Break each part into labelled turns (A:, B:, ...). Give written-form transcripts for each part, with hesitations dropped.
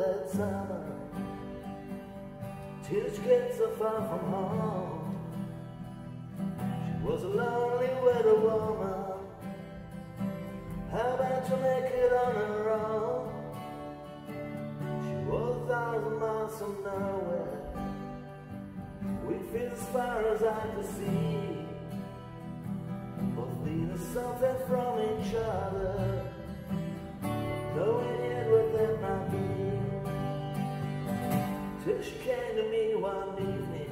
A: that summer, till she gets so far from home. She was a lonely widow woman. How about you make it on her own? She was 1,000 miles from nowhere. We feel as far as I could see, both needed something from each other, knowing yet what that might be. Till she came to me one evening,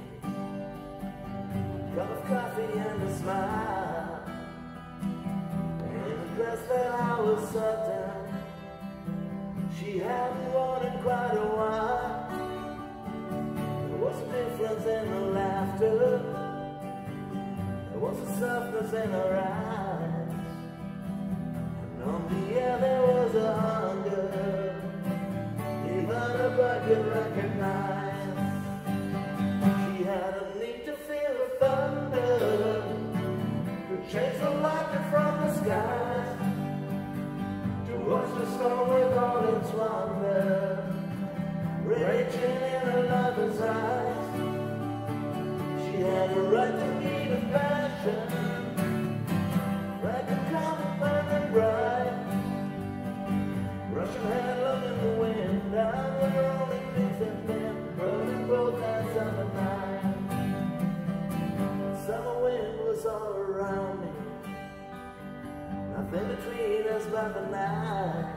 A: cup of coffee and a smile, and a dress that I was certain she hadn't worn in quite a while. There was a difference in her laughter, there was a softness in her eyes, and on the air there was a hunger even a bird could recognize. She had a need to feel the thunder, to chase the lightning from the skies, to watch the storm with all its wonder raging in her lover's eyes. She had a right to need a passion, like a comet burning bright, rushing headlong in the wind, down where only things have been, burning both nights of the night. Summer wind was all around me, nothing between us but the night.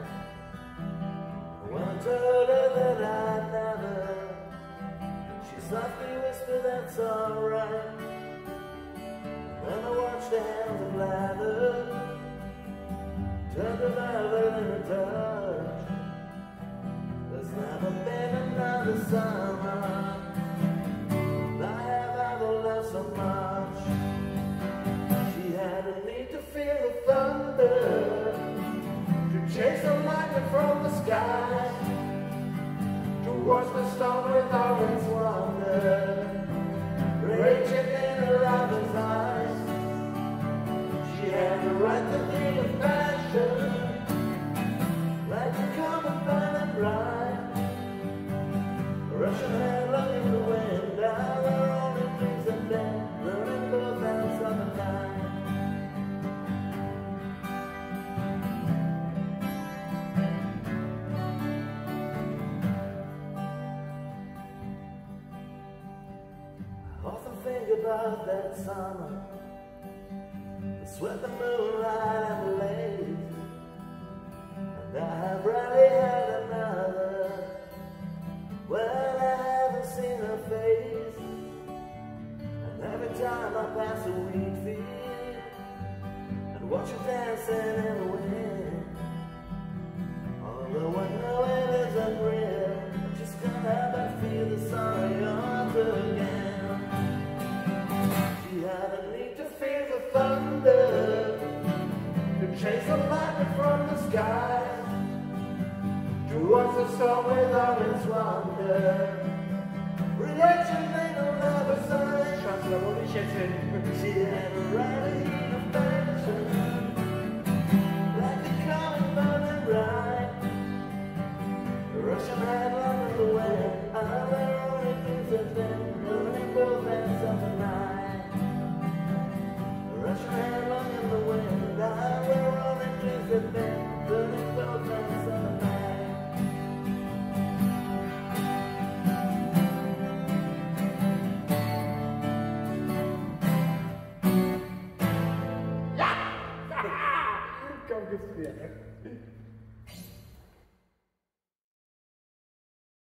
A: When I told her that I'd never, she softly whispered, "That's alright." Then I watched the hands of lather turn to velvet in her touch. There's never been another summer I have ever loved so much. She had a need to feel the thunder, to chase the lightning from the sky, to watch the storm with all its wonder raging in her lover's eyes. She had the right to feel a passion, like a comet burning bright, rushing headlong in the wind, down where only dreams have been, burning both ends of the night. I often think about that summer, the sweat, the moonlight and the lace, and I have rarely had another. Well, I haven't seen her face, and every time I pass a wheat field and watch her dancing in the wind, although I know it isn't real, I just can't help but feel the sorry arms again. She had a need to feel the thunder, to chase the lightning from the sky, to watch the storm with all its wonder raging in her lover's eyes. She had a right heat of passion, like a comet burning bright, rushing headlong in the wind, out where only things have been, burning both ends of the night, rushing headlong in the wind, out where only things have been, burning both ends of the night.
B: Komm, gib's mir.